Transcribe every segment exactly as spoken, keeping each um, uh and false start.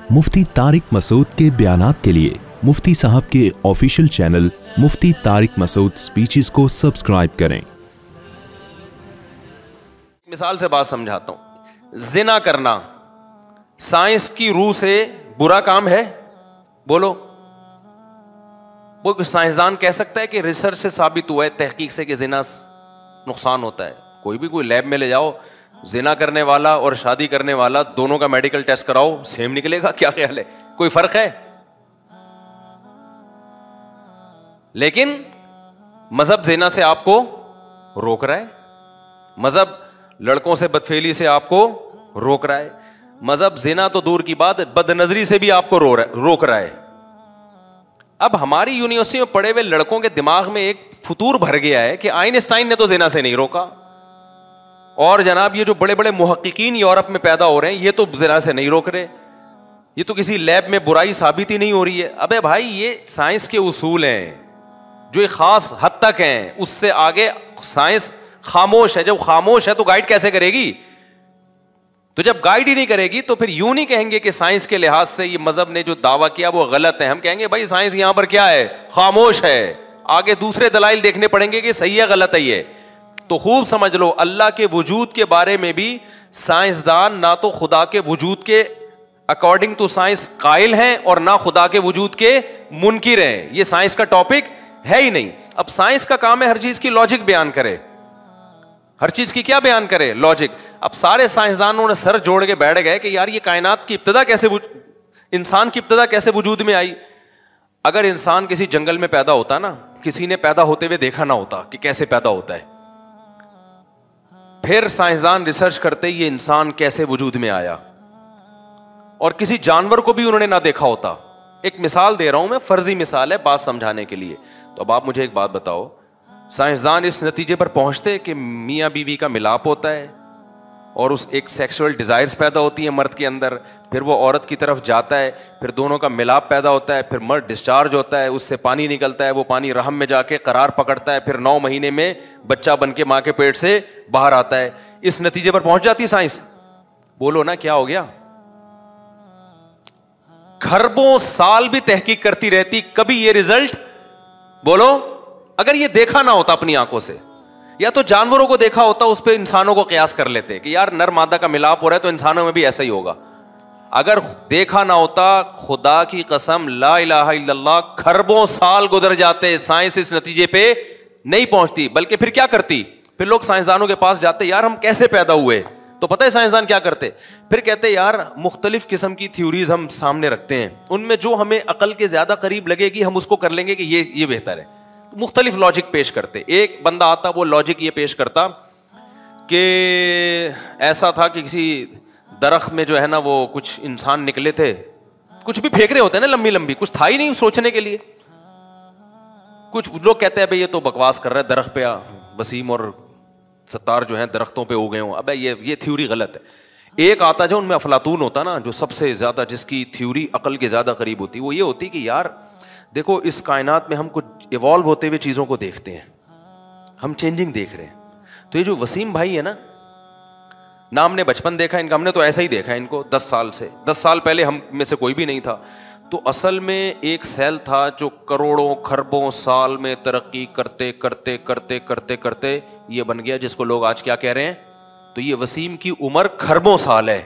मुफ्ती तारिक मसूद के बयानात के लिए मुफ्ती साहब के official channel Mufti Tariq Masood speeches को सब्सक्राइब करें। मिसाल से बात समझाता हूं। जिना करना साइंस की रूह से बुरा काम है? बोलो। वो साइंसदान कह सकता है कि रिसर्च से साबित हुआ है, तहकीक से, कि जिना नुकसान होता है? कोई भी कोई लैब में ले जाओ, जिना करने वाला और शादी करने वाला दोनों का मेडिकल टेस्ट कराओ, सेम निकलेगा। क्या ख्याल है, कोई फर्क है? लेकिन मजहब जिना से आपको रोक रहा है, मजहब लड़कों से बदफेली से आपको रोक रहा है, मजहब जिना तो दूर की बात, बदनजरी से भी आपको रो रहा, रोक रहा है। अब हमारी यूनिवर्सिटी में पढ़े हुए लड़कों के दिमाग में एक फतूर भर गया है कि आइंस्टाइन ने तो जिना से नहीं रोका, और जनाब ये जो बड़े बड़े मुहक्किकीन यूरोप में पैदा हो रहे हैं ये तो जिना से नहीं रोक रहे, ये तो किसी लैब में बुराई साबित ही नहीं हो रही है। अबे भाई, ये साइंस के उसूल हैं जो एक खास हद तक हैं, उससे आगे साइंस खामोश है। जब खामोश है तो गाइड कैसे करेगी? तो जब गाइड ही नहीं करेगी तो फिर यूं नहीं कहेंगे कि साइंस के लिहाज से ये मजहब ने जो दावा किया वो गलत है। हम कहेंगे भाई साइंस यहां पर क्या है, खामोश है, आगे दूसरे दलाइल देखने पड़ेंगे कि सही है गलत है ये। तो खूब समझ लो, अल्लाह के वजूद के बारे में भी साइंसदान ना तो खुदा के वजूद के अकॉर्डिंग टू साइंस कायल हैं और ना खुदा के वजूद के मुनकिर हैं। ये साइंस का टॉपिक है ही नहीं। अब साइंस का काम है हर चीज की लॉजिक बयान करे, हर चीज की क्या बयान करे, लॉजिक। अब सारे साइंसदानों ने सर जोड़ के बैठ गए कि यार ये कायनात की इब्तिदा कैसे, इंसान की इब्तिदा कैसे वजूद में आई। अगर इंसान किसी जंगल में पैदा होता ना, किसी ने पैदा होते हुए देखा ना होता कि कैसे पैदा होता है, फिर साइंसदान रिसर्च करते ये इंसान कैसे वजूद में आया, और किसी जानवर को भी उन्होंने ना देखा होता। एक मिसाल दे रहा हूं मैं, फर्जी मिसाल है बात समझाने के लिए। तो अब आप मुझे एक बात बताओ, साइंसदान इस नतीजे पर पहुंचते कि मियां बीवी का मिलाप होता है और उस एक सेक्सुअल डिजायर्स पैदा होती है मर्द के अंदर, फिर वो औरत की तरफ जाता है, फिर दोनों का मिलाप पैदा होता है, फिर मर्द डिस्चार्ज होता है, उससे पानी निकलता है, वो पानी रहम में जाके करार पकड़ता है, फिर नौ महीने में बच्चा बन के मां के पेट से बाहर आता है। इस नतीजे पर पहुंच जाती साइंस। बोलो ना क्या हो गया? खरबों साल भी तहकीक करती रहती, कभी ये रिजल्ट, बोलो, अगर ये देखा ना होता अपनी आंखों से, या तो जानवरों को देखा होता, उस पर इंसानों को कयास कर लेते कि यार नर मादा का मिलाप हो रहा है तो इंसानों में भी ऐसा ही होगा। अगर देखा ना होता, खुदा की कसम, ला इलाहा इल्लल्लाह, खरबों साल गुजर जाते, साइंस इस नतीजे पे नहीं पहुंचती। बल्कि फिर क्या करती, फिर लोग साइंसदानों के पास जाते, यार हम कैसे पैदा हुए? तो पता है साइंसदान क्या करते? फिर कहते यार मुख्तलिफ किस्म की थ्योरीज हम सामने रखते हैं, उनमें जो हमें अकल के ज्यादा करीब लगेगी हम उसको कर लेंगे कि ये ये बेहतर है। मुख्तलिफ लॉजिक पेश करते। एक बंदा आता, वो लॉजिक ये पेश करता कि ऐसा था कि किसी दरख्त में जो है ना वो कुछ इंसान निकले थे, कुछ भी फेंक रहे होते हैं ना लंबी लंबी, कुछ था ही नहीं सोचने के लिए। कुछ लोग कहते हैं भाई ये तो बकवास कर रहा है, दरख्त पे वसीम और सत्तार जो है दरख्तों पे उगे हों। अबे ये ये थ्योरी गलत है। एक आता जो उनमें अफलातून होता ना, जो सबसे ज्यादा, जिसकी थ्योरी अकल के ज्यादा करीब होती, वो ये होती कि यार देखो इस कायनात में हम कुछ इवॉल्व होते हुए चीजों को देखते हैं, हम चेंजिंग देख रहे हैं। तो ये जो वसीम भाई है ना, ना हमने बचपन देखा इनका, हमने तो ऐसा ही देखा इनको दस साल से। दस साल पहले हम में से कोई भी नहीं था। तो असल में एक सेल था जो करोड़ों खरबों साल में तरक्की करते करते करते करते करते ये बन गया जिसको लोग आज क्या कह रहे हैं। तो ये वसीम की उम्र खरबों साल है।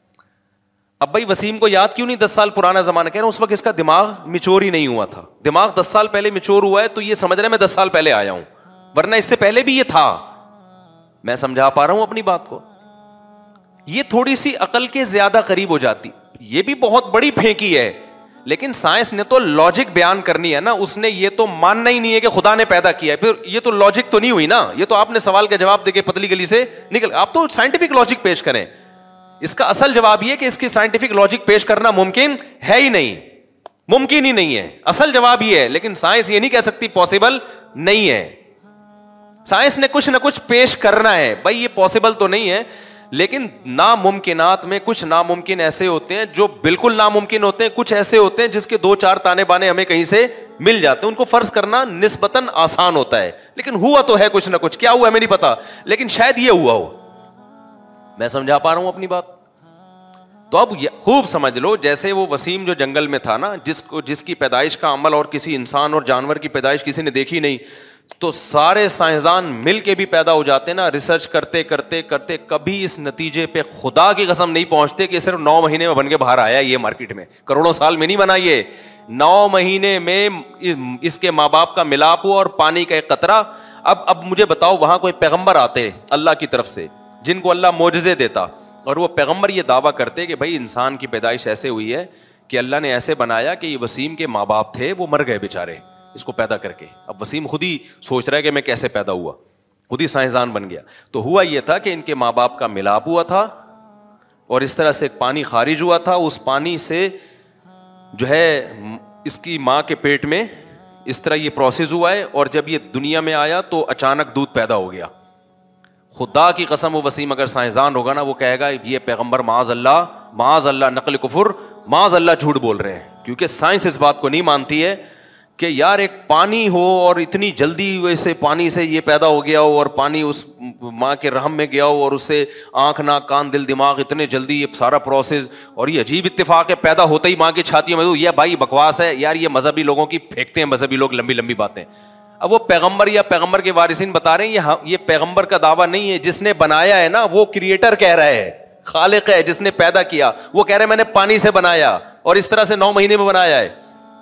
अब भाई वसीम को याद क्यों नहीं दस साल पुराना जमाना, कह रहा हूं उस वक्त इसका दिमाग मिचोर ही नहीं हुआ था। दिमाग दस साल पहले मिचोर हुआ है तो ये समझ रहे मैं दस साल पहले आया हूं, वरना इससे पहले भी ये था। मैं समझा पा रहा हूं अपनी बात को? ये थोड़ी सी अकल के ज्यादा करीब हो जाती। ये भी बहुत बड़ी फेंकी है, लेकिन साइंस ने तो लॉजिक बयान करनी है ना, उसने ये तो मानना ही नहीं है कि खुदा ने पैदा किया है। फिर ये तो लॉजिक तो नहीं हुई ना, ये तो आपने सवाल का जवाब देके पतली गली से निकल, आप तो साइंटिफिक लॉजिक पेश करें। इसका असल जवाब ये कि इसकी साइंटिफिक लॉजिक पेश करना मुमकिन है ही नहीं, मुमकिन ही नहीं है। असल जवाब ये है, लेकिन साइंस ये नहीं कह सकती पॉसिबल नहीं है। साइंस ने कुछ ना कुछ पेश करना है, भाई ये पॉसिबल तो नहीं है, लेकिन नामुमकिनात में कुछ नामुमकिन ऐसे होते हैं जो बिल्कुल नामुमकिन होते हैं, कुछ ऐसे होते हैं जिसके दो चार ताने बाने हमें कहीं से मिल जाते हैं। उनको फर्ज करना निस्बतन आसान होता है, लेकिन हुआ तो है कुछ ना कुछ। क्या हुआ हमें नहीं पता, लेकिन शायद ये हुआ हो। मैं समझा पा रहा हूं अपनी बात? تو اب خوب سمجھ لو, جیسے وہ وسیم جو جنگل میں تھا نا, جس کو جس کی پیدائش کا عمل اور کسی انسان اور جانور کی پیدائش کسی نے دیکھی نہیں, تو سارے سائنسدان مل کے بھی پیدا ہو جاتے نا, ریسرچ کرتے کرتے کرتے کبھی اس نتیجے پہ خدا کی قسم نہیں پہنچتے کہ صرف نو مہینے میں بن کے باہر آیا یہ مارکیٹ میں, کروڑوں سال میں نہیں بنا یہ, نو مہینے میں اس کے ماں باپ کا ملاپ ہوا اور پانی کا ایک قطرہ. اب اب مجھے بتاؤ, وہاں کوئی پیغمبر آتے اللہ کی طرف سے جن کو اللہ معجزے دیتا, اور وہ پیغمبر یہ دعویٰ کرتے کہ بھائی انسان کی پیدائش ایسے ہوئی ہے کہ اللہ نے ایسے بنایا کہ یہ وسیم کے ماں باپ تھے وہ مر گئے بیچارے اس کو پیدا کر کے. اب وسیم خود ہی سوچ رہا ہے کہ میں کیسے پیدا ہوا, خود ہی سائنسدان بن گیا. تو ہوا یہ تھا کہ ان کے ماں باپ کا ملاپ ہوا تھا اور اس طرح سے پانی خارج ہوا تھا. اس پانی سے جو ہے اس کی ماں کے پیٹ میں اس طرح یہ پروسیس ہوا ہے, اور جب یہ دنیا میں آیا تو اچانک دودھ پیدا ہو گیا. خدا کی قسم وہ وسیم اگر سائنسدان ہوگا نا, وہ کہے گا یہ پیغمبر معاذ اللہ معاذ اللہ نقل کفر معاذ اللہ جھوٹ بول رہے ہیں, کیونکہ سائنس اس بات کو نہیں مانتی ہے کہ یار ایک پانی ہو اور اتنی جلدی ویسے پانی سے یہ پیدا ہو گیا ہو, اور پانی اس ماں کے رحم میں گیا ہو, اور اس سے آنکھ ناک کان دل دماغ اتنے جلدی یہ سارا پروسیس, اور یہ عجیب اتفاق ہے پیدا ہوتا ہی ماں کی چھاتیوں میں. یہ بھائی بکواس ہے یار, یہ مذہبی لوگوں کی پھینکتے ہیں مذہبی لوگ لمبی لمبی باتیں. اب وہ پیغمبر یا پیغمبر کے وارثین بتا رہے ہیں یہ یہ پیغمبر کا دعویٰ نہیں ہے, جس نے بنایا ہے نا وہ کریٹر کہہ رہا ہے, خالق ہے جس نے پیدا کیا, وہ کہہ رہے ہیں میں نے پانی سے بنایا اور اس طرح سے نو مہینے میں بنایا ہے.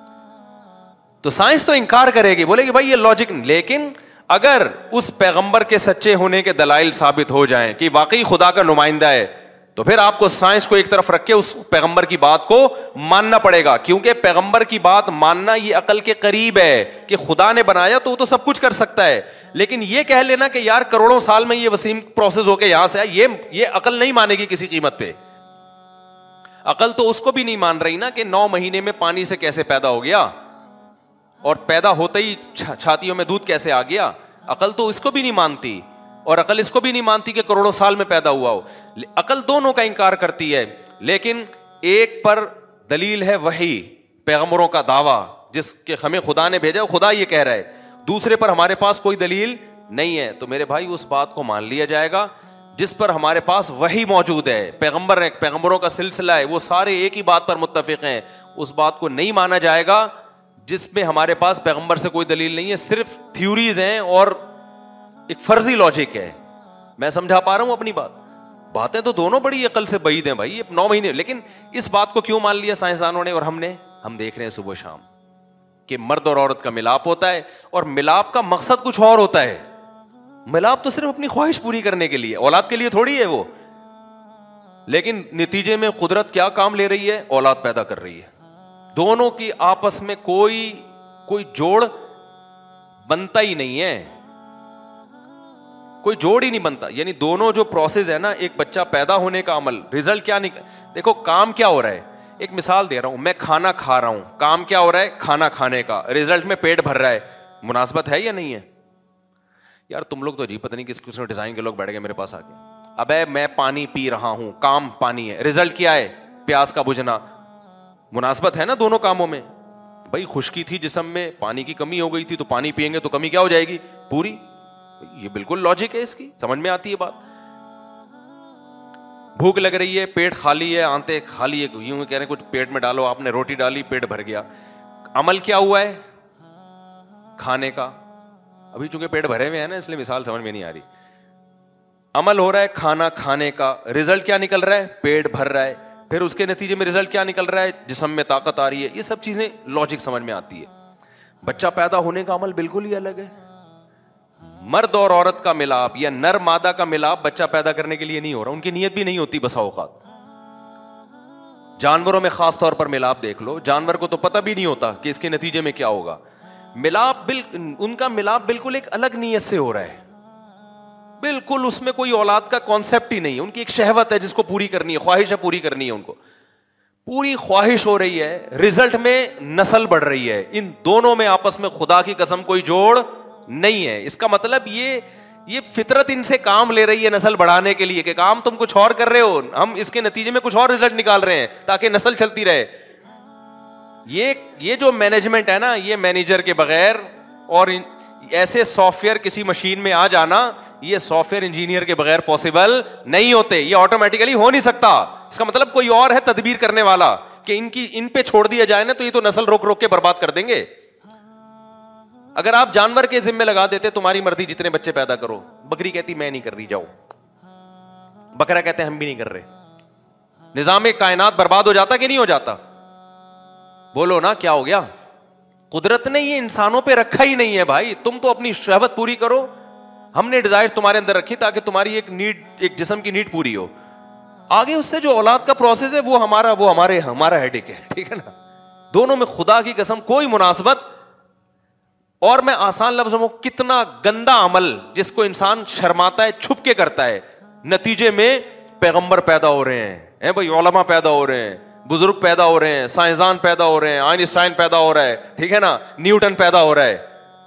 تو سائنس تو انکار کرے گی, بولے گی بھائی یہ لاجک نہیں. لیکن اگر اس پیغمبر کے سچے ہونے کے دلائل ثابت ہو جائیں کہ واقعی خدا کا نمائندہ ہے, تو پھر آپ کو سائنس کو ایک طرف رکھ کے اس پیغمبر کی بات کو ماننا پڑے گا, کیونکہ پیغمبر کی بات ماننا یہ عقل کے قریب ہے کہ خدا نے بنایا تو وہ تو سب کچھ کر سکتا ہے. لیکن یہ کہہ لینا کہ یار کروڑوں سال میں یہ وسیم پروسیس ہو کے یہاں سے آیا, یہ یہ عقل نہیں مانے گی کسی قیمت پہ. عقل تو اس کو بھی نہیں مان رہی نا کہ نو مہینے میں پانی سے کیسے پیدا ہو گیا اور پیدا ہوتے ہی چھاتیوں میں دودھ کیسے آ گیا. عقل تو اس کو بھی نہیں مانتی, اور عقل اس کو بھی نہیں مانتی کہ کروڑوں سال میں پیدا ہوا ہو. عقل دونوں کا انکار کرتی ہے, لیکن ایک پر دلیل ہے وحی پیغمبروں کا دعویٰ جس کے ہمیں خدا نے بھیجا, خدا یہ کہہ رہا ہے, دوسرے پر ہمارے پاس کوئی دلیل نہیں ہے. تو میرے بھائی اس بات کو مان لیا جائے گا جس پر ہمارے پاس وحی موجود ہے. پیغمبر ہے, پیغمبروں کا سلسلہ ہے, وہ سارے ایک ہی بات پر متفق ہیں. اس بات کو نہیں مانا جائے گا جس میں ہمارے پاس پیغمبر سے کوئی دلیل نہیں ہے, صرف تھیوریز ہیں اور ایک فرضی لاجک ہے. میں سمجھا پا رہا ہوں اپنی بات؟ باتیں تو دونوں بڑی عقل سے بعید ہیں بھائی, نو مہینے. لیکن اس بات کو کیوں مان لیا سائنسدانوں نے اور ہم نے؟ ہم دیکھ رہے ہیں صبح شام کہ مرد اور عورت کا ملاپ ہوتا ہے, اور ملاپ کا مقصد کچھ اور ہوتا ہے. ملاپ تو صرف اپنی خواہش پوری کرنے کے لیے, اولاد کے لیے تھوڑی ہے وہ. لیکن نتیجے میں قدرت کیا کام لے رہی ہے؟ اولاد پیدا کر رہی ہے. دونوں کی آپس میں کوئی کوئی جوڑ بنتا ہی نہیں ہے, کوئی جوڑ ہی نہیں بنتا. یعنی دونوں جو پروسیس ہے نا, ایک بچہ پیدا ہونے کا عمل, ریزلٹ کیا نکل, دیکھو کام کیا ہو رہا ہے. ایک مثال دے رہا ہوں, میں کھانا کھا رہا ہوں, کام کیا ہو رہا ہے؟ کھانا کھانے کا. ریزلٹ میں پیٹ بھر رہا ہے. مناسبت ہے یا نہیں ہے؟ یار تم لوگ تو عجیب پتہ نہیں کس قسم ڈیزائن کے لوگ بیٹھ گئے میرے پاس آ کے. ابے میں پانی پی رہا ہوں, کام پانی ہے, ریزلٹ کیا ہے؟ پیاس کا بجھنا. مناسبت ہے نا دونوں کاموں میں؟ بھائی خشکی تھی جسم میں, پانی کی کمی ہو گئی تھی, تو پانی پیئیں گے تو کمی کیا ہو جائے گی؟ پوری. یہ بالکل لاجک ہے اس کی, سمجھ میں آتی ہے بات. بھوک لگ رہی ہے, پیٹ خالی ہے, آنتے خالی ہے, یوں کہہ رہے ہیں کچھ پیٹ میں ڈالو, آپ نے روٹی ڈالی, پیٹ بھر گیا. عمل کیا ہوا ہے؟ کھانے کا. ابھی چونکہ پیٹ بھرے ہوئے ہیں نا اس لیے مثال سمجھ میں نہیں آ رہی. عمل ہو رہا ہے کھانا کھانے کا, ریزلٹ کیا نکل رہا ہے؟ پیٹ بھر رہا ہے. پھر اس کے نتیجے میں ریزلٹ کیا نکل رہا ہے؟ جسم میں طاقت آ رہی ہے. یہ سب چیزیں لاجک سمجھ میں آتی ہے. بچہ پیدا ہونے کا عمل بالکل ہی الگ ہے. مرد اور عورت کا ملاپ یا نر مادہ کا ملاپ بچہ پیدا کرنے کے لیے نہیں ہو رہا, ان کی نیت بھی نہیں ہوتی بسا اوقات. جانوروں میں خاص طور پر ملاپ دیکھ لو, جانور کو تو پتہ بھی نہیں ہوتا کہ اس کے نتیجے میں کیا ہوگا. ملاپ ان کا ملاپ بالکل ایک الگ نیت سے ہو رہا ہے, بالکل اس میں کوئی اولاد کا کانسیپٹ ہی نہیں ہے. ان کی ایک شہوت ہے جس کو پوری کرنی ہے, خواہش ہے پوری کرنی ہے, ان کو پوری خواہش ہو رہی ہے, ریزلٹ میں نسل بڑھ رہی ہے. ان دونوں میں آپس میں خدا کی قسم کوئی جوڑ نہیں ہے. اس کا مطلب یہ یہ فطرت ان سے کام لے رہی ہے نسل بڑھانے کے لیے, کہ کام تم کچھ اور کر رہے ہو, ہم اس کے نتیجے میں کچھ اور ریزلٹ نکال رہے ہیں تاکہ نسل چلتی رہے. یہ یہ جو مینجمنٹ ہے نا, یہ مینیجر کے بغیر اور ایسے سافٹ ویئر کسی مشین میں آ جانا, یہ سافٹ ویئر انجینئر کے بغیر پاسبل نہیں ہوتے. یہ آٹومیٹیکلی ہو نہیں سکتا, اس کا مطلب کوئی اور ہے تدبیر کرنے والا کہ ان کی ان پہ چھوڑ دیا جائے نا تو یہ تو نسل روک روک کے برباد کر دیں گے. اگر آپ جانور کے ذمے لگا دیتے تمہاری مرضی جتنے بچے پیدا کرو, بکری کہتی میں نہیں کر رہی, جاؤ. بکرا کہتے ہیں ہم بھی نہیں کر رہے, نظام کائنات برباد ہو جاتا کہ نہیں ہو جاتا؟ بولو نا کیا ہو گیا؟ قدرت نے یہ انسانوں پہ رکھا ہی نہیں ہے بھائی. تم تو اپنی شہوت پوری کرو, ہم نے ڈیزائر تمہارے اندر رکھی تاکہ تمہاری ایک نیڈ, ایک جسم کی نیڈ پوری ہو. آگے اس سے جو اولاد کا پروسیس ہے وہ ہمارا وہ ہمارے ہمارا ہیڈیک ہے, ٹھیک ہے نا. دونوں میں خدا کی قسم کوئی مناسبت. اور میں آسان لفظوں میں, کتنا گندا عمل جس کو انسان شرماتا ہے, چھپ کے کرتا ہے, نتیجے میں پیغمبر پیدا ہو رہے ہیں, اے بھائی علماء پیدا ہو رہے ہیں, بزرگ پیدا ہو رہے ہیں, سائنسدان پیدا ہو رہے ہیں, آئنسٹائن پیدا ہو رہا ہے, ٹھیک ہے نا, نیوٹن پیدا ہو رہا ہے.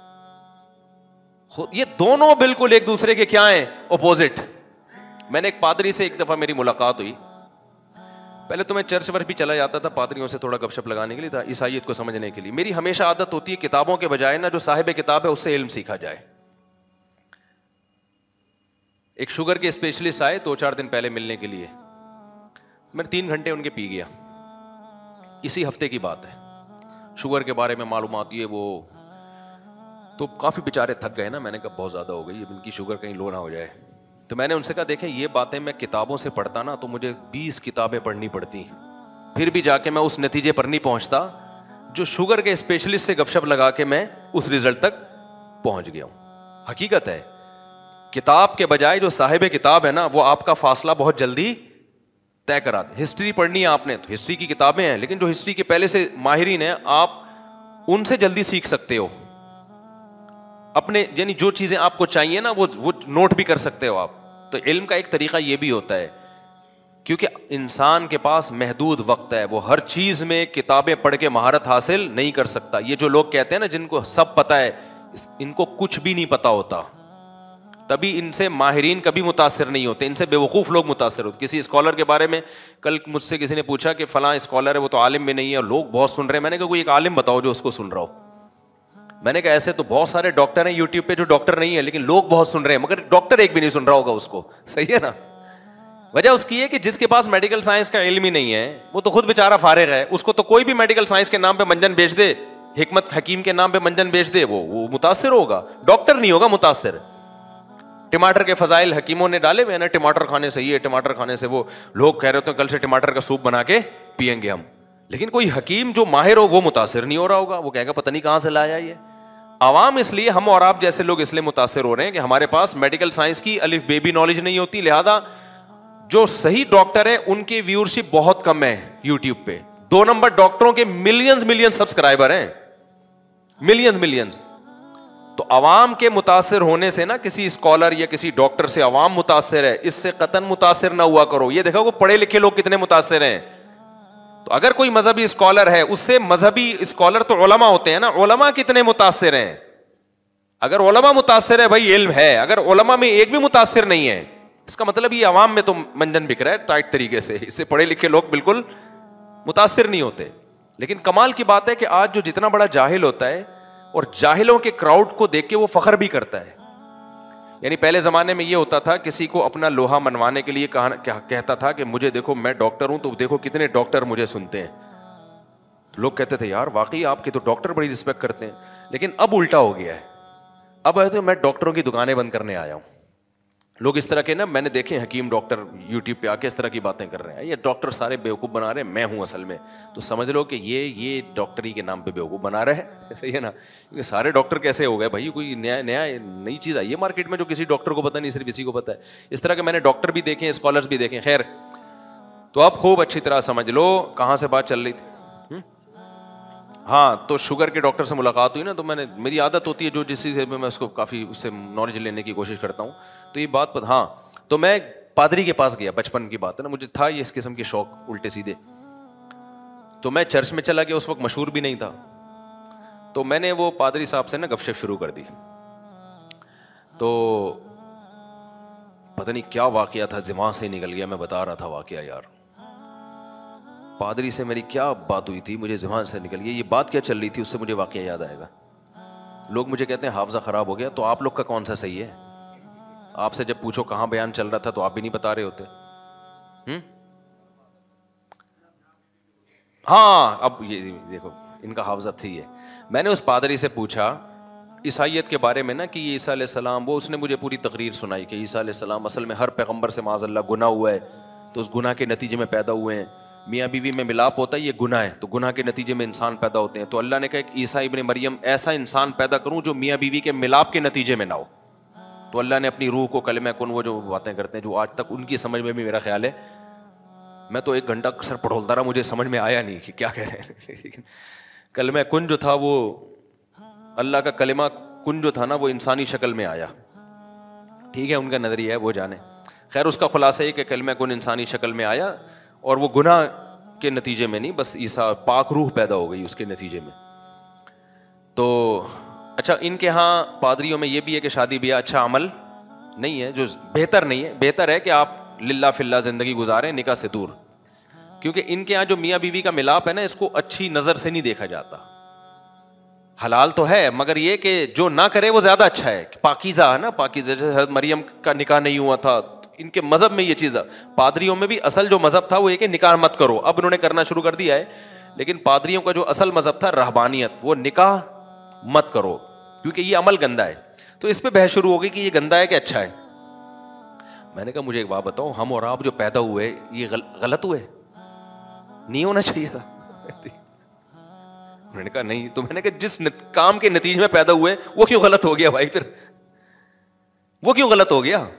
یہ دونوں بالکل ایک دوسرے کے کیا ہیں؟ اپوزٹ. میں نے ایک پادری سے ایک دفعہ میری ملاقات ہوئی. پہلے تو میں چرچ ورچ بھی چلا جاتا تھا پادریوں سے تھوڑا گپ شپ لگانے کے لیے, تھا عیسائیت کو سمجھنے کے لیے. میری ہمیشہ عادت ہوتی ہے کتابوں کے بجائے نا جو صاحب کتاب ہے اس سے علم سیکھا جائے. ایک شوگر کے اسپیشلسٹ آئے دو چار دن پہلے ملنے کے لیے, میں تین گھنٹے ان کے پی گیا. اسی ہفتے کی بات ہے, شوگر کے بارے میں معلومات یہ وہ, تو کافی بیچارے تھک گئے نا. میں نے کہا بہت زیادہ ہو گئی, اب ان کی شوگر کہیں لو نہ ہو جائے. تو میں نے ان سے کہا دیکھیں یہ باتیں میں کتابوں سے پڑھتا نا تو مجھے بیس کتابیں پڑھنی پڑتی, پھر بھی جا کے میں اس نتیجے پر نہیں پہنچتا جو شوگر کے اسپیشلسٹ سے گپ شپ لگا کے میں اس رزلٹ تک پہنچ گیا ہوں. حقیقت ہے کتاب کے بجائے جو صاحب کتاب ہے نا وہ آپ کا فاصلہ بہت جلدی طے کرا دے. ہسٹری پڑھنی ہے آپ نے تو ہسٹری کی کتابیں ہیں, لیکن جو ہسٹری کے پہلے سے ماہرین ہیں آپ ان سے جلدی سیکھ سکتے ہو. اپنے یعنی جو چیزیں آپ کو چاہیے نا وہ وہ نوٹ بھی کر سکتے ہو آپ. تو علم کا ایک طریقہ یہ بھی ہوتا ہے کیونکہ انسان کے پاس محدود وقت ہے, وہ ہر چیز میں کتابیں پڑھ کے مہارت حاصل نہیں کر سکتا. یہ جو لوگ کہتے ہیں نا جن کو سب پتا ہے, ان کو کچھ بھی نہیں پتا ہوتا, تبھی ان سے ماہرین کبھی متاثر نہیں ہوتے, ان سے بیوقوف لوگ متاثر ہوتے. کسی اسکالر کے بارے میں کل مجھ سے کسی نے پوچھا کہ فلاں اسکالر ہے وہ تو عالم بھی نہیں ہے اور لوگ بہت سن رہے ہیں. میں نے کہا کوئی ایک عالم بتاؤ جو اس کو سن رہا ہو. میں نے کہا ایسے تو بہت سارے ڈاکٹر ہیں یوٹیوب پہ جو ڈاکٹر نہیں ہے لیکن لوگ بہت سن رہے ہیں, مگر ڈاکٹر ایک بھی نہیں سن رہا ہوگا اس کو. صحیح ہے نا. وجہ اس کی ہے کہ جس کے پاس میڈیکل سائنس کا علم ہی نہیں ہے وہ تو خود بیچارہ فارغ ہے, اس کو تو کوئی بھی میڈیکل سائنس کے نام پہ منجن بیچ دے, حکمت حکیم کے نام پہ منجن بیچ دے, وہ وہ متاثر ہوگا, ڈاکٹر نہیں ہوگا متاثر. ٹماٹر کے فضائل حکیموں نے ڈالے ہوئے نا, ٹماٹر کھانے سے یہ, ٹماٹر کھانے سے وہ, لوگ کہہ رہے ہوتے ہیں کل سے ٹماٹر کا سوپ بنا کے پیئیں گے ہم, لیکن کوئی حکیم جو ماہر ہو وہ متاثر نہیں ہو رہا ہوگا, وہ کہے گا پتہ نہیں کہاں سے لایا یہ. عوام اس لیے ہم اور آپ جیسے لوگ اس لیے متاثر ہو رہے ہیں کہ ہمارے پاس میڈیکل سائنس کی الف بے بھی نالج نہیں ہوتی, لہذا جو صحیح ڈاکٹر ہے ان کی ویورشپ بہت کم ہے یوٹیوب پہ. دو نمبر ڈاکٹروں کے ملینز ملین سبسکرائبر ہیں, ملینز ملینز. تو عوام کے متاثر ہونے سے نا کسی اسکالر یا کسی ڈاکٹر سے عوام متاثر ہے, اس سے قطعاً متاثر نہ ہوا کرو. یہ دیکھو وہ پڑھے لکھے لوگ کتنے متاثر ہیں. تو اگر کوئی مذہبی اسکالر ہے اس سے, مذہبی اسکالر تو علماء ہوتے ہیں نا, علماء کتنے متاثر ہیں. اگر علماء متاثر ہے بھائی علم ہے, اگر علماء میں ایک بھی متاثر نہیں ہے اس کا مطلب یہ عوام میں تو منجن بک رہا ہے ٹائٹ طریقے سے, اس سے پڑھے لکھے لوگ بالکل متاثر نہیں ہوتے. لیکن کمال کی بات ہے کہ آج جو جتنا بڑا جاہل ہوتا ہے اور جاہلوں کے کراؤڈ کو دیکھ کے وہ فخر بھی کرتا ہے. یعنی پہلے زمانے میں یہ ہوتا تھا کسی کو اپنا لوہا منوانے کے لیے کہتا تھا کہ مجھے دیکھو میں ڈاکٹر ہوں تو دیکھو کتنے ڈاکٹر مجھے سنتے ہیں. لوگ کہتے تھے یار واقعی آپ کے تو ڈاکٹر بڑی رسپیکٹ کرتے ہیں. لیکن اب الٹا ہو گیا ہے, اب ہے تو میں ڈاکٹروں کی دکانیں بند کرنے آیا ہوں. لوگ اس طرح کے نا میں نے دیکھے حکیم ڈاکٹر یوٹیوب پہ آ کے اس طرح کی باتیں کر رہے ہیں, یہ ڈاکٹر سارے بیوقوف بنا رہے ہیں, میں ہوں اصل میں. تو سمجھ لو کہ یہ یہ ڈاکٹری کے نام پہ بیوقوف بنا رہے ہیں. صحیح ہے نا, کیونکہ سارے ڈاکٹر کیسے ہو گئے بھائی, کوئی نیا نیا نئی چیز آئی ہے مارکیٹ میں جو کسی ڈاکٹر کو پتہ نہیں, صرف اسی کو پتہ ہے. اس طرح کے میں نے ڈاکٹر بھی دیکھے, اسکالرس بھی دیکھے. خیر, تو آپ خوب اچھی طرح سمجھ لو کہاں سے بات چل رہی تھی. ہاں, تو شوگر کے ڈاکٹر سے ملاقات ہوئی نا, تو میں نے, میری عادت ہوتی ہے جو جس چیز سے میں اس کو کافی اس سے نالج لینے کی کوشش کرتا ہوں. تو یہ بات پر ہاں, تو میں پادری کے پاس گیا, بچپن کی بات ہے نا, مجھے تھا یہ اس قسم کے شوق الٹے سیدھے. تو میں چرچ میں چلا گیا, اس وقت مشہور بھی نہیں تھا. تو میں نے وہ پادری صاحب سے نا گپ شپ شروع کر دی. تو پتہ نہیں کیا واقعہ تھا, دماغ سے ہی نکل گیا, میں بتا رہا تھا واقعہ. یار پادری سے میری کیا بات ہوئی تھی, مجھے زبان سے نکل گیا. یہ بات کیا چل رہی تھی اس سے مجھے واقعہ یاد آئے گا. لوگ مجھے کہتے ہیں حافظہ خراب ہو گیا, تو آپ لوگ کا کون سا صحیح ہے؟ آپ سے جب پوچھو کہاں بیان چل رہا تھا تو آپ بھی نہیں بتا رہے ہوتے. ہم ہاں اب یہ دیکھو ان کا حافظہ تھی ہے. میں نے اس پادری سے پوچھا عیسائیت کے بارے میں نا کہ یہ عیسیٰ علیہ السلام, وہ اس نے مجھے پوری تقریر سنائی کہ عیسیٰ علیہ السلام اصل میں ہر پیغمبر سے معاذ اللہ گناہ ہوا ہے, تو اس گناہ کے نتیجے میں پیدا ہوئے ہیں. میاں بیوی میں ملاپ ہوتا ہے یہ گناہ ہے, تو گناہ کے نتیجے میں انسان پیدا ہوتے ہیں. تو اللہ نے کہا کہ عیسیٰ ابن مریم ایسا انسان پیدا کروں جو میاں بیوی کے ملاپ کے نتیجے میں نہ ہو. تو اللہ نے اپنی روح کو کلمہ کن, وہ جو باتیں کرتے ہیں جو آج تک ان کی سمجھ میں بھی میرا خیال ہے, میں تو ایک گھنٹہ سر پڑھولتا رہا, مجھے سمجھ میں آیا نہیں کہ کیا کہہ رہے ہیں. لیکن کلمہ کن جو تھا وہ اللہ کا کلمہ کن جو تھا نا وہ انسانی شکل میں آیا. ٹھیک ہے ان کا نظریہ ہے وہ جانے. خیر اس کا خلاصہ یہ کہ کلمہ کن انسانی شکل میں آیا اور وہ گناہ کے نتیجے میں نہیں, بس عیسیٰ پاک روح پیدا ہو گئی اس کے نتیجے میں. تو اچھا ان کے ہاں پادریوں میں یہ بھی ہے کہ شادی بیاہ اچھا عمل نہیں ہے, جو بہتر نہیں ہے. بہتر ہے کہ آپ للہ فی اللہ زندگی گزاریں نکاح سے دور, کیونکہ ان کے یہاں جو میاں بیوی کا ملاپ ہے نا اس کو اچھی نظر سے نہیں دیکھا جاتا. حلال تو ہے مگر یہ کہ جو نہ کرے وہ زیادہ اچھا ہے, پاکیزہ ہے نا, پاکیزہ. جیسے حضرت مریم کا نکاح نہیں ہوا تھا, ان کے مذہب میں یہ چیز ہے. پادریوں میں بھی اصل جو مذہب تھا وہ یہ کہ نکاح مت کرو, اب انہوں نے کرنا شروع کر دیا ہے. لیکن پادریوں کا جو اصل مذہب تھا رہبانیت, وہ نکاح مت کرو کیونکہ یہ عمل گندا ہے. تو اس پہ بحث شروع ہو گئی کہ یہ گندا ہے کہ اچھا ہے. میں نے کہا مجھے ایک بات بتاؤ, ہم اور آپ جو پیدا ہوئے یہ غلط ہوئے, نہیں ہونا چاہیے تھا. میں نے کہا نہیں. تو میں نے کہا جس کام کے نتیجے میں پیدا ہوئے وہ کیوں غلط ہو گیا بھائی, پھر وہ کیوں غلط ہو گیا.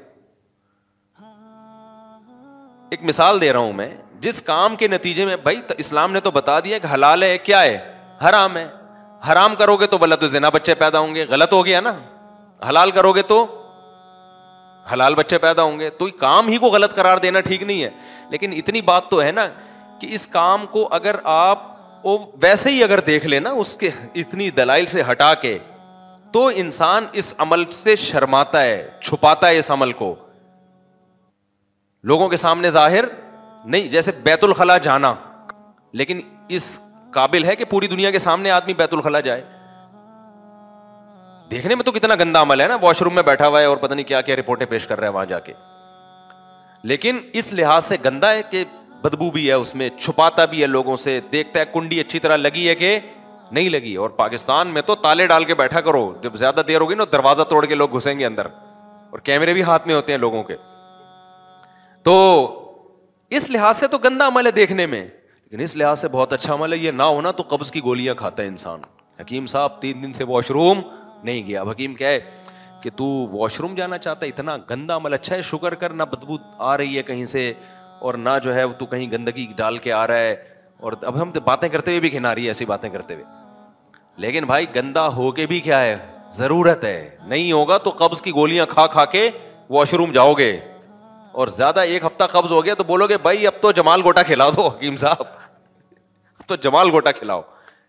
ایک مثال دے رہا ہوں میں, جس کام کے نتیجے میں بھائی اسلام نے تو بتا دیا کہ حلال ہے کیا ہے, حرام ہے. حرام کرو گے تو ولد زنا بچے پیدا ہوں گے, غلط ہو گیا نا. حلال کرو گے تو حلال بچے پیدا ہوں گے. تو کام ہی کو غلط قرار دینا ٹھیک نہیں ہے. لیکن اتنی بات تو ہے نا کہ اس کام کو اگر آپ ویسے ہی اگر دیکھ لیں نا اس کے اتنی دلائل سے ہٹا کے, تو انسان اس عمل سے شرماتا ہے, چھپاتا ہے اس عمل کو, لوگوں کے سامنے ظاہر نہیں. جیسے بیت الخلا جانا, لیکن اس قابل ہے کہ پوری دنیا کے سامنے آدمی بیت الخلا جائے. دیکھنے میں تو کتنا گندا عمل ہے نا, واش روم میں بیٹھا ہوا ہے اور پتہ نہیں کیا کیا رپورٹیں پیش کر رہا ہے وہاں جا کے. لیکن اس لحاظ سے گندا ہے کہ بدبو بھی ہے اس میں, چھپاتا بھی ہے لوگوں سے, دیکھتا ہے کنڈی اچھی طرح لگی ہے کہ نہیں لگی. اور پاکستان میں تو تالے ڈال کے بیٹھا کرو, جب زیادہ دیر ہوگی نا دروازہ توڑ کے لوگ گھسیں گے اندر, اور کیمرے بھی ہاتھ میں ہوتے ہیں لوگوں کے. تو اس لحاظ سے تو گندا عمل ہے دیکھنے میں, لیکن اس لحاظ سے بہت اچھا عمل ہے. یہ نہ ہونا تو قبض کی گولیاں کھاتا ہے انسان. حکیم صاحب تین دن سے واش روم نہیں گیا. حکیم کیا ہے کہ تو واش روم جانا چاہتا ہے, اتنا گندا عمل. اچھا ہے شکر کر, نہ بدبو آ رہی ہے کہیں سے, اور نہ جو ہے تو کہیں گندگی ڈال کے آ رہا ہے. اور اب ہم باتیں کرتے ہوئے بھی گھنا رہی ہے ایسی باتیں کرتے ہوئے. لیکن بھائی گندا ہو کے بھی کیا ہے, ضرورت ہے. نہیں ہوگا تو قبض کی گولیاں کھا کھا کے واش روم جاؤ گے, اور زیادہ ایک ہفتہ قبض ہو گیا تو بولو گے بھائی اب تو جمال گوٹا کھلا دو حکیم صاحب, اب تو جمال گوٹا کھلاؤ.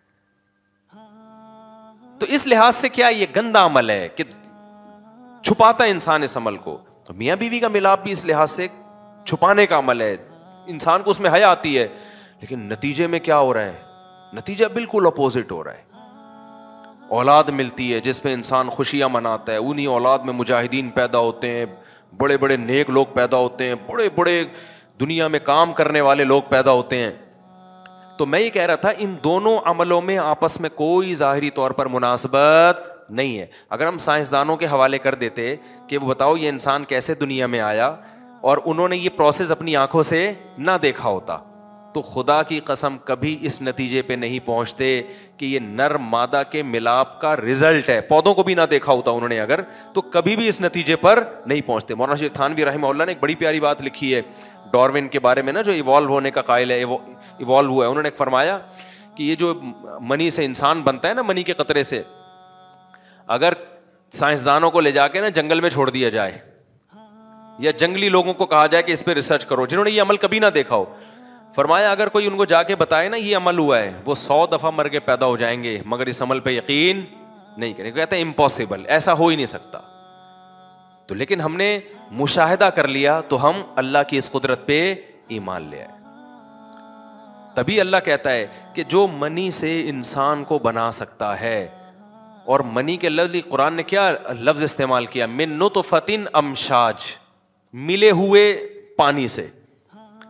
تو اس لحاظ سے کیا یہ گندا عمل ہے کہ چھپاتا ہے انسان اس عمل کو. تو میاں بیوی کا ملاپ بھی اس لحاظ سے چھپانے کا عمل ہے, انسان کو اس میں حیا آتی ہے. لیکن نتیجے میں کیا ہو رہا ہے, نتیجہ بالکل اپوزٹ ہو رہا ہے. اولاد ملتی ہے جس پہ انسان خوشیاں مناتا ہے, انہی اولاد میں مجاہدین پیدا ہوتے ہیں, بڑے بڑے نیک لوگ پیدا ہوتے ہیں, بڑے بڑے دنیا میں کام کرنے والے لوگ پیدا ہوتے ہیں. تو میں یہ کہہ رہا تھا ان دونوں عملوں میں آپس میں کوئی ظاہری طور پر مناسبت نہیں ہے. اگر ہم سائنسدانوں کے حوالے کر دیتے کہ وہ بتاؤ یہ انسان کیسے دنیا میں آیا, اور انہوں نے یہ پروسیس اپنی آنکھوں سے نہ دیکھا ہوتا, تو خدا کی قسم کبھی اس نتیجے پہ نہیں پہنچتے کہ یہ نر مادہ کے ملاپ کا رزلٹ ہے. پودوں کو بھی نہ دیکھا ہوتا انہوں نے اگر, تو کبھی بھی اس نتیجے پر نہیں پہنچتے. مولانا شیخ تھانوی رحمہ اللہ نے ایک بڑی پیاری بات لکھی ہے ڈاروین کے بارے میں نا, جو ایوالو ہونے کا قائل ہے, ایوالو ہوا ہے. انہوں نے فرمایا کہ یہ جو منی سے انسان بنتا ہے نا, منی کے قطرے سے, اگر سائنسدانوں کو لے جا کے نا جنگل میں چھوڑ دیا جائے, یا جنگلی لوگوں کو کہا جائے کہ اس پہ ریسرچ کرو جنہوں نے یہ عمل کبھی نہ دیکھا ہو, فرمایا اگر کوئی ان کو جا کے بتائے نا یہ عمل ہوا ہے, وہ سو دفعہ مر کے پیدا ہو جائیں گے مگر اس عمل پہ یقین نہیں کریں. کہتے ہیں امپاسبل, ایسا ہو ہی نہیں سکتا. تو لیکن ہم نے مشاہدہ کر لیا تو ہم اللہ کی اس قدرت پہ ایمان لے آئے. تبھی اللہ کہتا ہے کہ جو منی سے انسان کو بنا سکتا ہے, اور منی کے لفظ قرآن نے کیا لفظ استعمال کیا, من نطفۃ امشاج, ملے ہوئے پانی سے.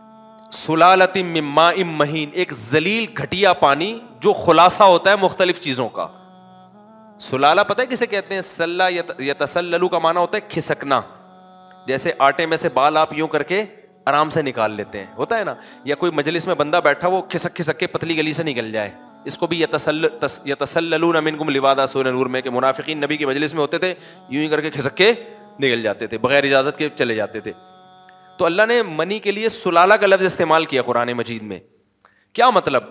سلالۃ من ماء مہین، ایک ذلیل گھٹیا پانی جو خلاصہ ہوتا ہے مختلف چیزوں کا. سلالہ پتہ ہے کسے کہتے ہیں؟ سلا یتسللو کا معنی ہوتا ہے کھسکنا. جیسے آٹے میں سے بال آپ یوں کر کے آرام سے نکال لیتے ہیں, ہوتا ہے نا, یا کوئی مجلس میں بندہ بیٹھا وہ کھسک کھسک کے پتلی گلی سے نکل جائے, اس کو بھی یتسللون منکم لوادا سورہ نور میں, کہ منافقین نبی کی مجلس میں ہوتے تھے یوں ہی کر کے کھسک کے نکل جاتے تھے, بغیر اجازت کے چلے جاتے تھے. تو اللہ نے منی کے لیے سلالہ کا لفظ استعمال کیا قرآن مجید میں. کیا مطلب؟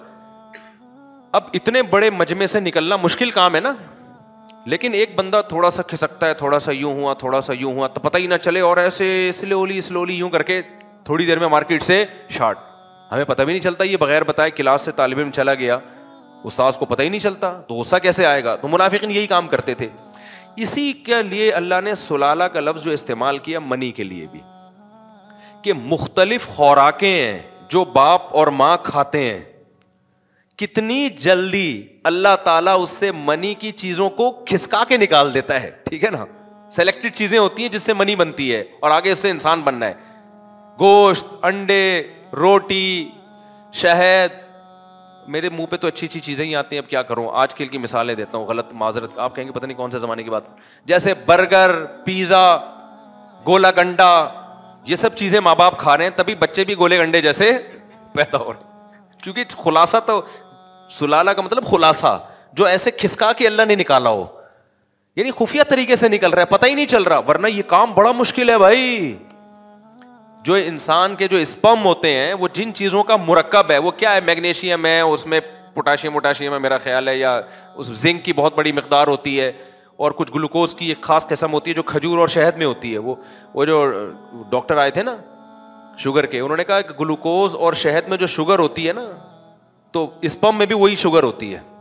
اب اتنے بڑے مجمع سے نکلنا مشکل کام ہے نا, لیکن ایک بندہ تھوڑا سا کھسکتا ہے, تھوڑا سا یوں ہوا, تھوڑا سا یوں ہوا, تو پتہ ہی نہ چلے, اور ایسے سلولی سلولی یوں کر کے تھوڑی دیر میں مارکیٹ سے شارٹ, ہمیں پتہ بھی نہیں چلتا, یہ بغیر بتائے کلاس سے طالب علم چلا گیا, استاذ کو پتہ ہی نہیں چلتا, تو غصہ کیسے آئے گا؟ تو منافقین یہی کام کرتے تھے. اسی کے لیے اللہ نے سلالہ کا لفظ جو استعمال کیا منی کے لیے بھی, کہ مختلف خوراکیں ہیں جو باپ اور ماں کھاتے ہیں, کتنی جلدی اللہ تعالیٰ اس سے منی کی چیزوں کو کھسکا کے نکال دیتا ہے. ٹھیک ہے نا, سلیکٹڈ چیزیں ہوتی ہیں جس سے منی بنتی ہے, اور آگے اس سے انسان بننا ہے. گوشت, انڈے, روٹی, شہد, میرے منہ پہ تو اچھی اچھی چیزیں ہی آتی ہیں, اب کیا کروں, آج کل کی مثالیں دیتا ہوں, غلط معذرت, آپ کہیں گے پتہ نہیں کون سے زمانے کی بات, جیسے برگر, پیزا, گولا گنڈا, یہ سب چیزیں ماں باپ کھا رہے ہیں, تبھی بچے بھی گولے گنڈے جیسے پیدا ہو رہے ہیں, کیونکہ خلاصہ تو سلالہ کا مطلب خلاصہ, جو ایسے کھسکا کے اللہ نے نکالا ہو, یعنی خفیہ طریقے سے نکل رہا ہے, پتہ ہی نہیں چل رہا, ورنہ یہ کام بڑا مشکل ہے بھائی. جو انسان کے جو اسپرم ہوتے ہیں وہ جن چیزوں کا مرکب ہے, وہ کیا ہے, میگنیشیم ہے, اس میں پوٹاشیم ووٹاشیم ہے میرا خیال ہے, یا اس زنک کی بہت بڑی مقدار ہوتی ہے, اور کچھ گلوکوز کی ایک خاص قسم ہوتی ہے جو کھجور اور شہد میں ہوتی ہے. وہ وہ جو ڈاکٹر آئے تھے نا شوگر کے, انہوں نے کہا کہ گلوکوز اور شہد میں جو شوگر ہوتی ہے نا, تو اسپرم میں بھی وہی شوگر ہوتی ہے.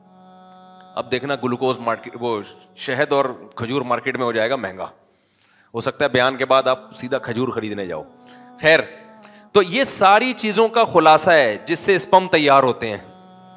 اب دیکھنا گلوکوز مارکیٹ, وہ شہد اور کھجور مارکیٹ میں ہو جائے گا مہنگا, ہو سکتا ہے بیان کے بعد آپ سیدھا کھجور خریدنے جاؤ. خیر, تو یہ ساری چیزوں کا خلاصہ ہے جس سے اسپرم تیار ہوتے ہیں.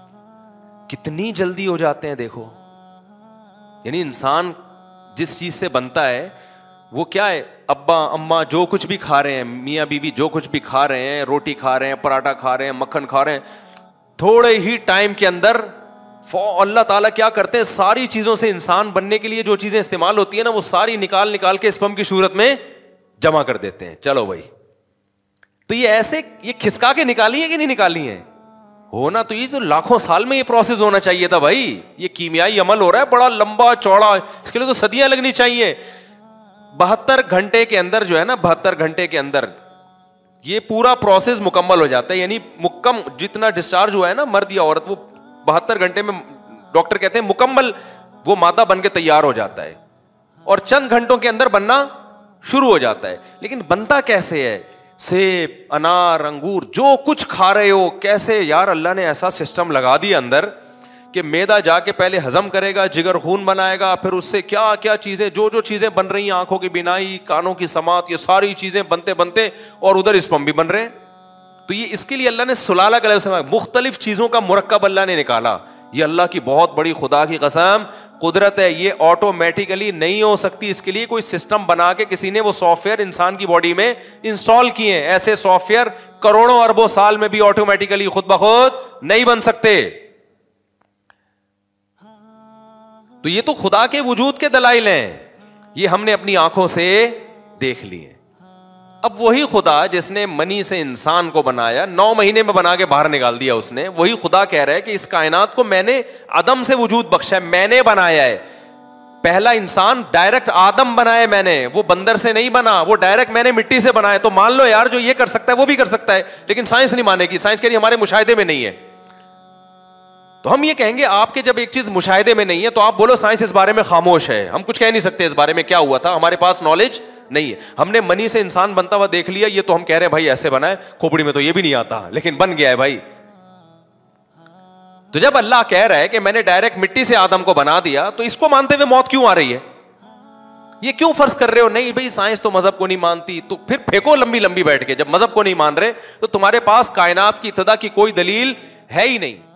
کتنی جلدی ہو جاتے ہیں دیکھو, یعنی انسان جس چیز سے بنتا ہے وہ کیا ہے, ابا اماں جو کچھ بھی کھا رہے ہیں, میاں بیوی جو کچھ بھی کھا رہے ہیں, روٹی کھا رہے ہیں, پراٹھا کھا رہے ہیں, مکھن کھا رہے ہیں, تھوڑے ہی ٹائم کے اندر اللہ تعالیٰ کیا کرتے ہیں, ساری چیزوں سے انسان بننے کے لیے جو چیزیں استعمال ہوتی ہیں نا, وہ ساری نکال نکال کے اسپرم کی صورت میں جمع کر دیتے ہیں. چلو بھائی, تو یہ ایسے یہ کھسکا کے نکالی ہے کہ نہیں نکالی ہیں؟ ہونا تو یہ تو لاکھوں سال میں یہ پروسیس ہونا چاہیے تھا بھائی. یہ کیمیائی عمل ہو رہا ہے بڑا لمبا چوڑا, اس کے لیے تو صدیاں لگنی چاہیے. بہتر گھنٹے کے اندر جو ہے نا, بہتر گھنٹے کے اندر یہ پورا پروسیس مکمل ہو جاتا ہے. یعنی مکم جتنا ڈسچارج ہوا ہے نا مرد یا عورت, وہ بہتر گھنٹے میں ڈاکٹر کہتے ہیں مکمل وہ مادہ بن کے تیار ہو جاتا ہے, اور چند گھنٹوں کے اندر بننا شروع ہو جاتا ہے. لیکن بنتا کیسے ہے؟ سیب, انار, انگور, جو کچھ کھا رہے ہو, کیسے یار اللہ نے ایسا سسٹم لگا دیا اندر کہ میدا جا کے پہلے ہضم کرے گا, جگر خون بنائے گا, پھر اس سے کیا کیا چیزیں, جو جو چیزیں بن رہی ہیں, آنکھوں کی بینائی, کانوں کی سماعت, یہ ساری چیزیں بنتے بنتے اور ادھر اسپرم بھی بن رہے ہیں. تو یہ اس کے لیے اللہ نے سلالہ کا لفظ مختلف چیزوں کا مرکب اللہ نے نکالا. یہ اللہ کی بہت بڑی خدا کی قسم قدرت ہے, یہ آٹومیٹیکلی نہیں ہو سکتی. اس کے لیے کوئی سسٹم بنا کے کسی نے وہ سافٹ ویئر انسان کی باڈی میں انسٹال کیے ہیں. ایسے سافٹ ویئر کروڑوں اربوں سال میں بھی آٹومیٹیکلی خود بخود نہیں بن سکتے. تو یہ تو خدا کے وجود کے دلائل ہیں, یہ ہم نے اپنی آنکھوں سے دیکھ لیے. اب وہی خدا جس نے منی سے انسان کو بنایا, نو مہینے میں بنا کے باہر نکال دیا اس نے, وہی خدا کہہ رہا ہے کہ اس کائنات کو میں نے عدم سے وجود بخشا ہے, میں نے بنایا ہے. پہلا انسان ڈائریکٹ آدم بنایا میں نے, وہ بندر سے نہیں بنا, وہ ڈائریکٹ میں نے مٹی سے بنایا. تو مان لو یار جو یہ کر سکتا ہے وہ بھی کر سکتا ہے, لیکن سائنس نہیں مانے گی, سائنس کہہ رہی ہمارے مشاہدے میں نہیں ہے. تو ہم یہ کہیں گے آپ کے جب ایک چیز مشاہدے میں نہیں ہے تو آپ بولو سائنس اس بارے میں خاموش ہے, ہم کچھ کہہ نہیں سکتے اس بارے میں کیا ہوا تھا, ہمارے پاس نالج نہیں ہے. ہم نے منی سے انسان بنتا ہوا دیکھ لیا, یہ تو ہم کہہ رہے ہیں بھائی ایسے بنا ہے, کھوپڑی میں تو یہ بھی نہیں آتا, لیکن بن گیا ہے بھائی. تو جب اللہ کہہ رہا ہے کہ میں نے ڈائریکٹ مٹی سے آدم کو بنا دیا, تو اس کو مانتے ہوئے موت کیوں آ رہی ہے؟ یہ کیوں فرض کر رہے ہو نہیں بھائی سائنس تو مذہب کو نہیں مانتی, تو پھر پھینکو لمبی لمبی بیٹھ کے. جب مذہب کو نہیں مان رہے تو تمہارے پاس کائنات کی ابتدا کی کوئی دلیل ہے ہی نہیں.